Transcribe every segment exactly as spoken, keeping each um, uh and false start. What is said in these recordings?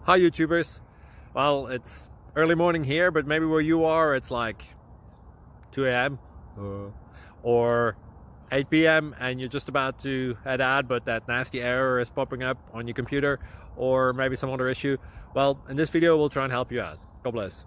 Hi YouTubers. Well, it's early morning here, but maybe where you are it's like two A M uh, or eight P M and you're just about to head out, but that nasty error is popping up on your computer, or maybe some other issue. Well, in this video we'll try and help you out. God bless.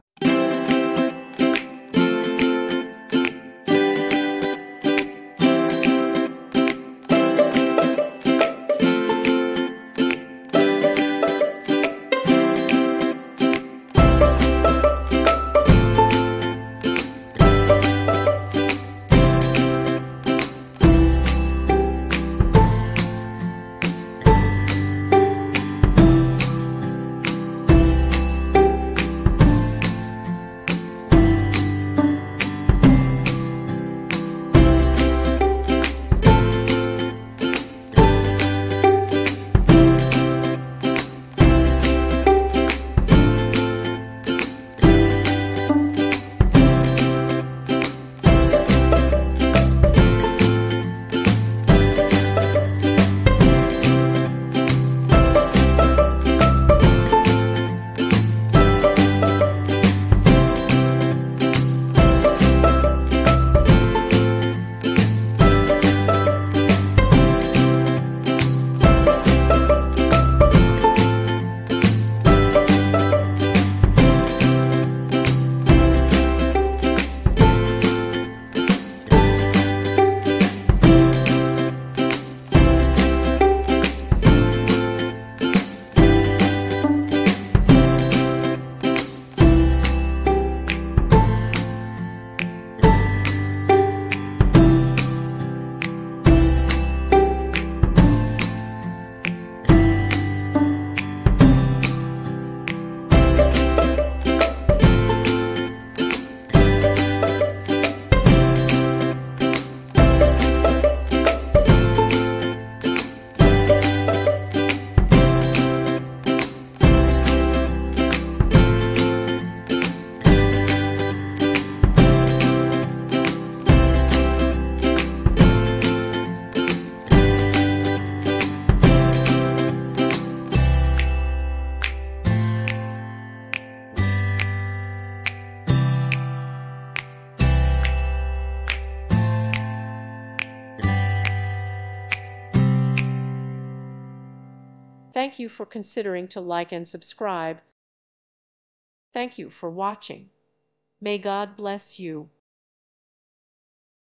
Thank you for considering to like and subscribe. Thank you for watching. May God bless you.